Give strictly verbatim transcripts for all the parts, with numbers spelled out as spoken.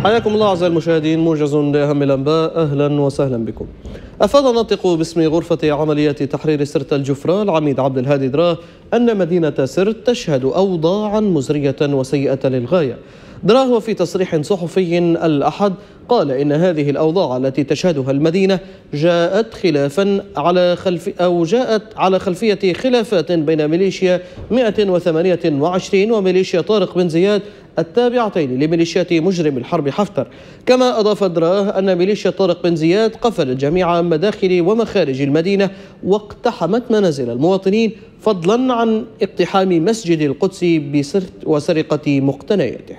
حياكم الله أعزائي المشاهدين، موجز لأهم الأنباء، أهلا وسهلا بكم. أفاد الناطق باسم غرفة عمليات تحرير سرت الجفرة العميد عبد الهادي دراه أن مدينة سرت تشهد أوضاعا مزرية وسيئة للغاية. دراه وفي تصريح صحفي الأحد قال إن هذه الأوضاع التي تشهدها المدينة جاءت خلافا على خلف أو جاءت على خلفية خلافات بين ميليشيا مئة وثمانية وعشرين وميليشيا طارق بن زياد التابعتين لميليشيات مجرم الحرب حفتر. كما أضاف دراه أن ميليشيا طارق بن زياد قفلت جميع مداخل ومخارج المدينة واقتحمت منازل المواطنين، فضلا عن اقتحام مسجد القدس بسرت وسرقة مقتنياته.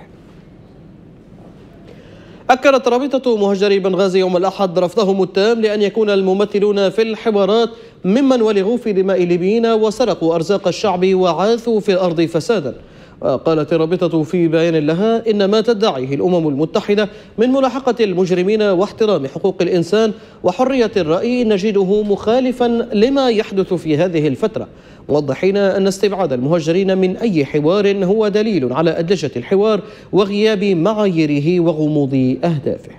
أكدت رابطة مهجري بنغازي يوم الأحد رفضهم التام لأن يكون الممثلون في الحوارات ممن ولغوا في دماء الليبيين وسرقوا أرزاق الشعب وعاثوا في الأرض فسادا. قالت الرابطة في بيان لها إن ما تدعيه الأمم المتحدة من ملاحقة المجرمين واحترام حقوق الإنسان وحرية الرأي نجده مخالفا لما يحدث في هذه الفترة، موضحين أن استبعاد المهجرين من أي حوار هو دليل على أدلجة الحوار وغياب معاييره وغموض أهدافه.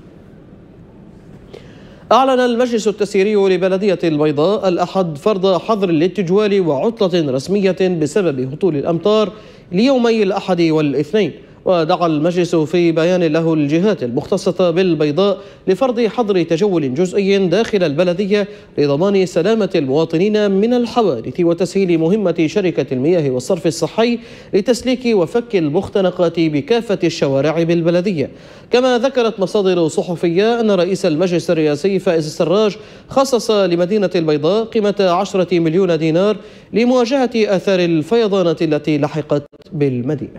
أعلن المجلس التسييري لبلدية البيضاء الأحد فرض حظر للتجوال وعطلة رسمية بسبب هطول الأمطار ليومي الأحد والاثنين. ودعا المجلس في بيان له الجهات المختصة بالبيضاء لفرض حظر تجول جزئي داخل البلدية لضمان سلامة المواطنين من الحوادث وتسهيل مهمة شركة المياه والصرف الصحي لتسليك وفك المختنقات بكافة الشوارع بالبلدية. كما ذكرت مصادر صحفية أن رئيس المجلس الرئاسي فائز السراج خصص لمدينة البيضاء قيمة عشرة مليون دينار لمواجهة آثار الفيضانات التي لحقت بالمدينة.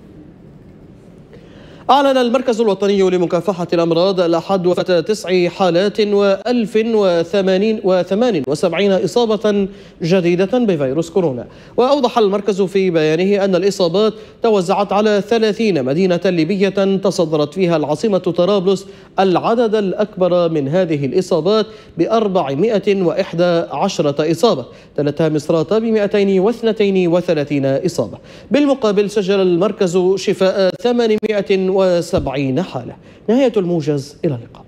أعلن المركز الوطني لمكافحة الأمراض الأحد وفاة تسع حالات وألف وثمان وسبعين إصابة جديدة بفيروس كورونا. وأوضح المركز في بيانه أن الإصابات توزعت على ثلاثين مدينة ليبية تصدرت فيها العاصمة طرابلس العدد الأكبر من هذه الإصابات بأربعمائة وإحدى عشرة إصابة، تلتها مصراتة بمئتين واثنتين وثلاثين إصابة. بالمقابل سجل المركز شفاء ثمانمائة وسبعين حالة. نهاية الموجز، إلى اللقاء.